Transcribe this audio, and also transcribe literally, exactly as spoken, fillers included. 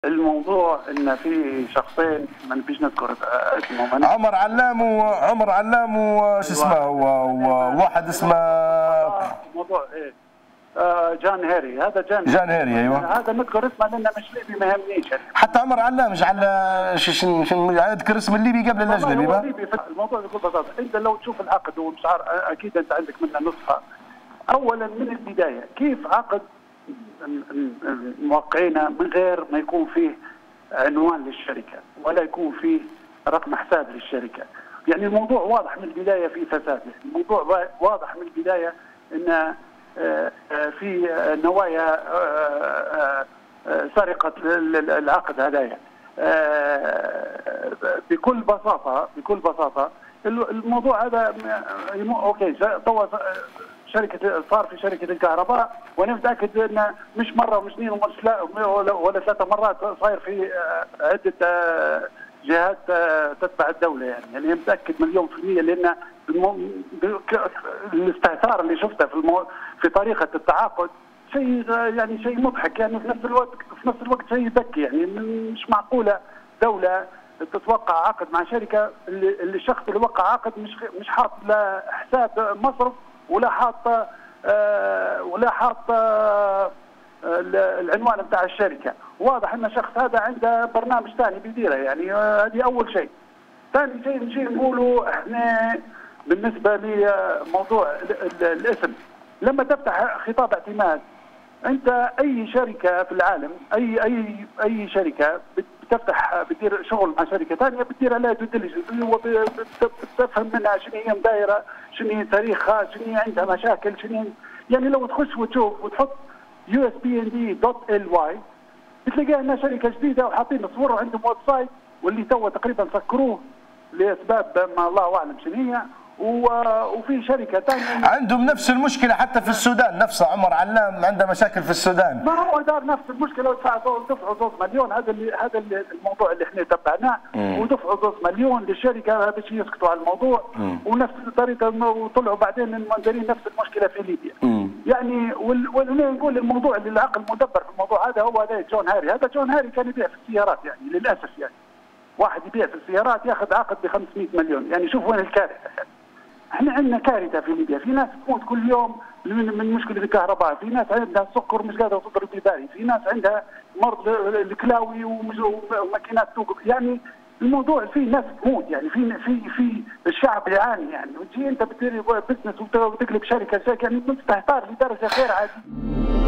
الموضوع ان في شخصين ما نبيش نذكر اسمهم، عمر علام وعمر علام وش اسمه وواحد اسمه موضوع ايه آه جان هيري. هذا جان جان هيري ايوه، هذا نذكر اسمه لانه مش ليبي ما يهمنيش يعني. حتى عمر علام مش على اذكر اسم الليبي قبل الاجنبي. الموضوع بكل بساطه انت لو تشوف العقد ومش عارف اكيد انت عندك منه نسخه. اولا من البدايه كيف عقد موقعينه من غير ما يكون فيه عنوان للشركه ولا يكون فيه رقم حساب للشركه؟ يعني الموضوع واضح من البدايه في فساد، الموضوع واضح من البدايه ان في نوايا سرقه العقد هذايا. بكل بساطه بكل بساطه الموضوع هذا اوكي توا شركه صار في شركه الكهرباء، وانا متاكد انه مش مره ومش اثنين ومش لا ولا ثلاث مرات صاير في عده جهات تتبع الدوله يعني، يعني متاكد مليون في المية لان الاستهتار اللي شفته في المو... في طريقه التعاقد شيء يعني شيء مضحك يعني، في نفس الوقت في نفس الوقت شيء يبكي يعني. مش معقوله دوله تتوقع عقد مع شركه اللي, اللي الشخص اللي وقع عقد مش مش حاط لا حساب مصرف ولا حاط آه ولا حاط آه العنوان بتاع الشركه. واضح ان الشخص هذا عنده برنامج ثاني بيديره يعني. هذه آه اول شيء. ثاني شيء نجي نقولوا احنا بالنسبه لموضوع الاسم، لما تفتح خطاب اعتماد انت اي شركه في العالم اي اي اي شركه بتفتح بتدير شغل مع شركه ثانيه بتدير عليها دو ديليجنس، بتفهم منها شنو هي مدايره، شنو هي تاريخها، شنو هي عندها مشاكل، شنو يعني. لو تخش وتشوف وتحط يو اس بي ان دي دوت ال واي بتلاقيها انها شركه جديده وحاطين صور وعندهم ويب سايت واللي تو تقريبا سكروه لاسباب ما الله اعلم شنو هي. وفي شركه ثانيه عندهم نفس المشكله حتى في السودان نفسه. عمر علام عنده مشاكل في السودان. ما هو دار نفس المشكله ودفعوا دفعوا نص مليون. هذا اللي هذا اللي الموضوع اللي احنا تبعناه، ودفعوا نص مليون للشركه باش يسكتوا على الموضوع. مم. ونفس الطريقه وطلعوا بعدين المنذرين نفس المشكله في ليبيا. مم. يعني واللي نقول الموضوع اللي العقل مدبر في الموضوع هذا هو هذا جون هاري. هذا جون هاري كان يبيع في السيارات يعني للاسف يعني. واحد يبيع في السيارات ياخذ عقد ب خمسمئة مليون يعني. شوف وين الكارثه يعني. احنا عندنا كارثه في ليبيا، في ناس تموت كل يوم من من مشكله الكهرباء، في ناس عندها سكر مش قادره تضرب بباري، في ناس عندها مرض الكلاوي وماكينات توقف يعني. الموضوع في ناس تموت يعني، في في في الشعب يعاني يعني. وتجي انت بتدير بزنس وتقلب شركه شركه يعني تستهتر لدرجه غير عاديه.